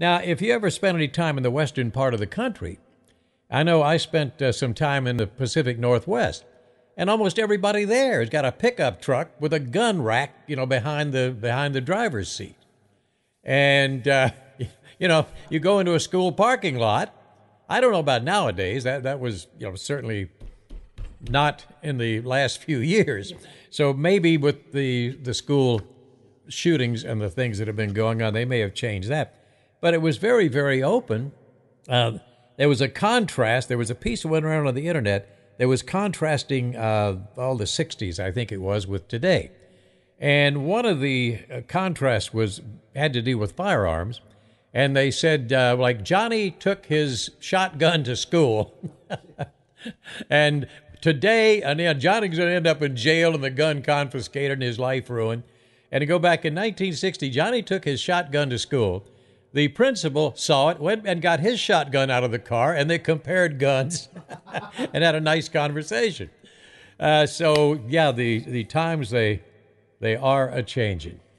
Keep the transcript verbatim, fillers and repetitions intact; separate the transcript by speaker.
Speaker 1: Now, if you ever spent any time in the western part of the country, I know I spent uh, some time in the Pacific Northwest, and almost everybody there has got a pickup truck with a gun rack, you know, behind the behind the driver's seat. And uh, you know, you go into a school parking lot. I don't know about nowadays. That that was, you know, certainly not in the last few years. So maybe with the the school shootings and the things that have been going on, they may have changed that. But it was very, very open. Uh, there was a contrast. There was a piece that went around on the internet that was contrasting uh, all the sixties, I think it was, with today. And one of the uh, contrasts was had to do with firearms. And they said, uh, like, Johnny took his shotgun to school. And today, and yeah, Johnny's going to end up in jail and the gun confiscated and his life ruined. And to go back in nineteen sixty, Johnny took his shotgun to school. The principal saw it, went and got his shotgun out of the car, and they compared guns and had a nice conversation. Uh, so, yeah, the, the times, they they are a-changing.